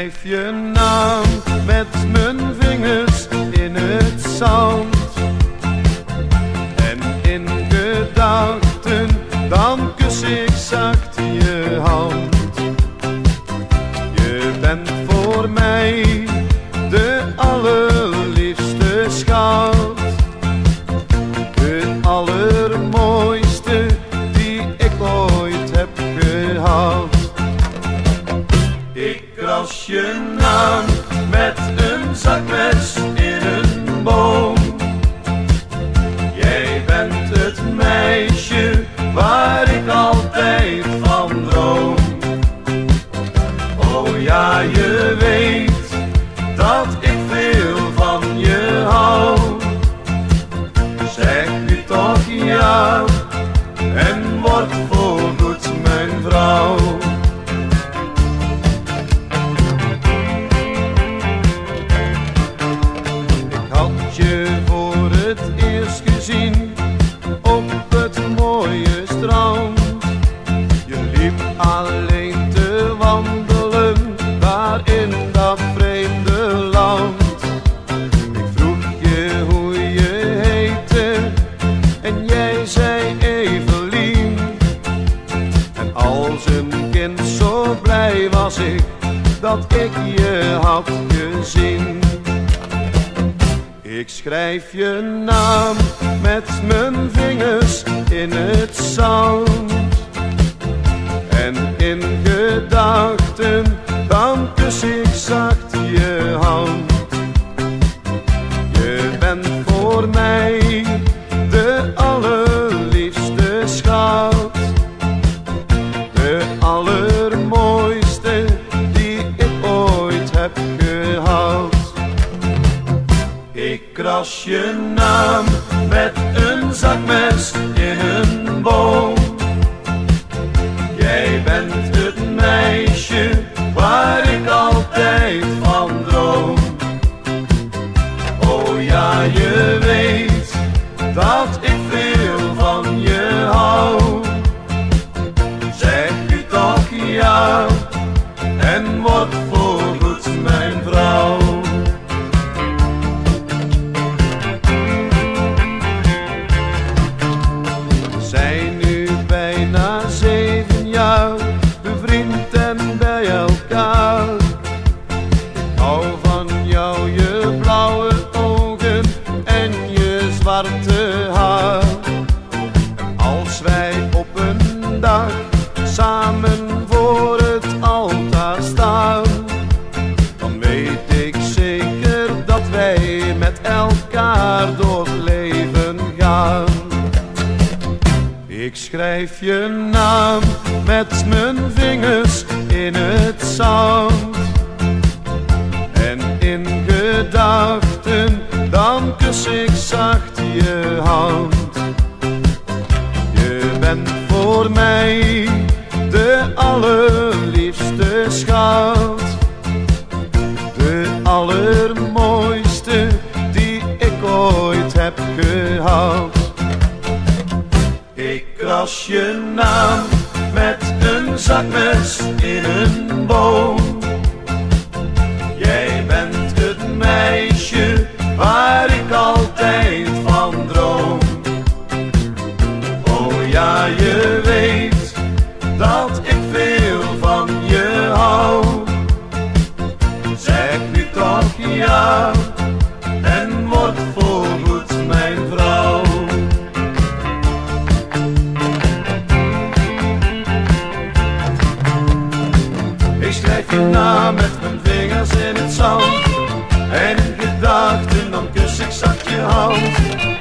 schrijf je naam met mijn vingers in het zand. En in gedachten dan kus ik zacht je hand. Je bent voor mij de allerliefste schat. De allermooiste die ik ooit heb gehad. Ik kras je naam met een zakmes in een boom. Jij bent het meisje waar ik altijd van droom. Oh ja, je weet dat ik veel van je hou. Zeg nu toch ja en word voorgoed mijn vrouw. Ik had je voor het eerst gezien op het mooie strand. Je liep alleen te wandelen daar in dat vreemde land. Ik vroeg je hoe je heette en jij zei Evelien. En als een kind zo blij was ik dat ik je had gezien. Ik schrijf je naam met mijn vingers in het zand. En in gedachten dan kus ik zacht je hand. Je bent voor mij de allerliefste schat. De allermooiste die ik ooit heb gehad. Ik kras je naam met een zakmes in een boom. Jij bent het meisje waar ik altijd van droom. Oh ja, je weet dat ik veel van je hou. Zeg nu toch ja en word voorgoed mijn vrouw. We zijn nu bijna 7 jaar bevriend en bij elkaar. Ik hou van jou, je blauwe ogen en je zwarte haar. En als wij op een dag samen voor het altaar staan, dan weet ik zeker dat wij met elkaar door het leven gaan. Ik schrijf je naam met mijn vingers in het zand. En in gedachten dan kus ik zacht je hand. Je bent voor mij de allerliefste schat. De allermooiste die ik ooit heb gehad. Ik kras je naam met een zakmes in een boom. Jij bent het meisje waar ik altijd van droom. Oh ja, je weet dat ik veel van je hou. Zeg nu toch ja en word voorgoed mijn vrouw. Ik schrijf je naam met mijn vingers in het zand. En in gedachten dan kus ik zacht je hand.